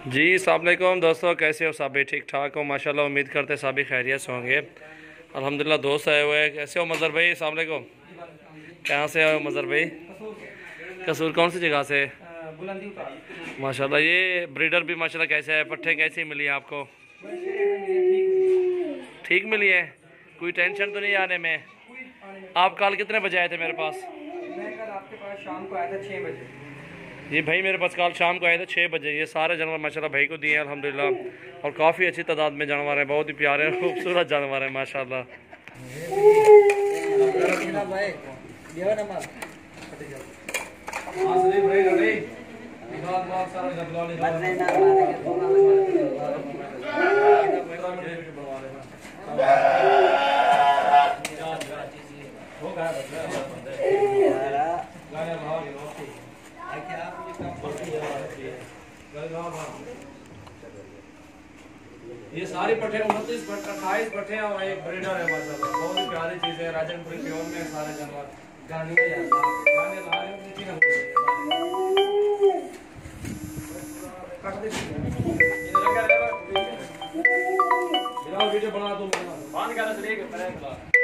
जी अस्सलाम वालेकुम दोस्तों, कैसे हो? सभी ठीक ठाक हो माशाल्लाह। उम्मीद करते सभी खैरियत से होंगे। अल्हम्दुलिल्लाह दोस्त आए हुए हैं। कैसे हो मज़हर भाई? अस्सलाम वालेकुम। कहाँ से आए हो मज़हर भाई? कसूर कौन सी जगह से? माशाल्लाह। ये ब्रीडर भी माशाल्लाह कैसे है? पट्ठे कैसी मिली है आपको? ठीक मिली है? कोई टेंशन तो नहीं आने में? आप कल कितने बजे आए थे मेरे पास? मैं कल आपके पास शाम को आया था 6 बजे। जी भाई मेरे पास कल शाम को आए थे 6 बजे। ये सारे जानवर माशाल्लाह भाई को दिए हैं अल्हम्दुलिल्लाह, और काफ़ी अच्छी तादाद में जानवर हैं। बहुत ही प्यारे और खूबसूरत जानवर हैं माशाल्लाह। ये सारी पट्टे 29 28 पट्टे और एक ब्रीडर है माशाल्लाह। बहुत ही प्यारी चीज़ है। राजनपुरी प्योर में सारे जानवर गाने वीडियो बना दो।